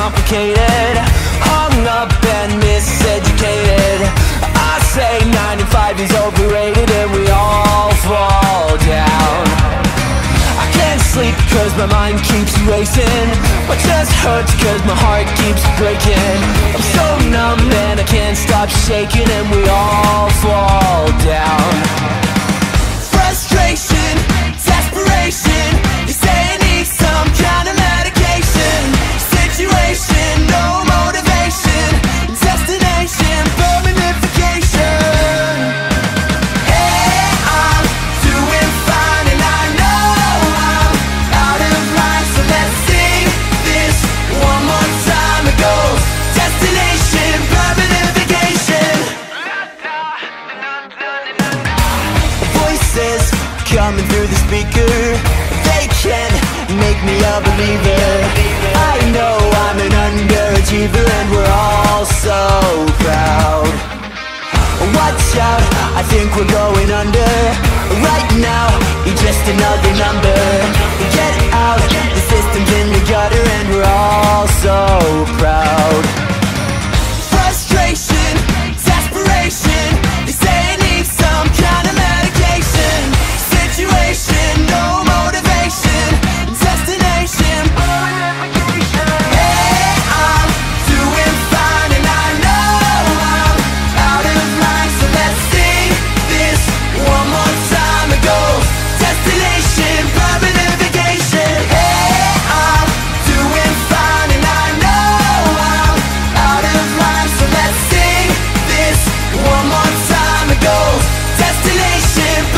complicated, hung up and miseducated. I say 9 and 5 is overrated and we all fall down. I can't sleep cause my mind keeps racing, my chest hurts cause my heart keeps breaking. I'm so numb and I can't stop shaking and we all fall down. Frustration, desperation, you say I need some kind of medication. Situation, no motivation, destination, permanentification. Hey, I'm doing fine and I know I'm out of line, so let's sing this one more time. It goes destination, permanentification. Voices coming through the speaker, they can make me a believer. I know I'm an underachiever and we're all so proud. Watch out, I think we're going under. Right now, you're just another number. Get out, the system's in the gutter and we're all so proud. Frustration, desperation, they say I need some kind of medication. Situation, no motivation, destination, permanentification. Hey, I'm doing fine and I know I'm out of line, so let's sing this one more time. It goes destination, permanentification. Hey, I'm doing fine and I know I'm out of line, so let's sing this one more time. It goes destination,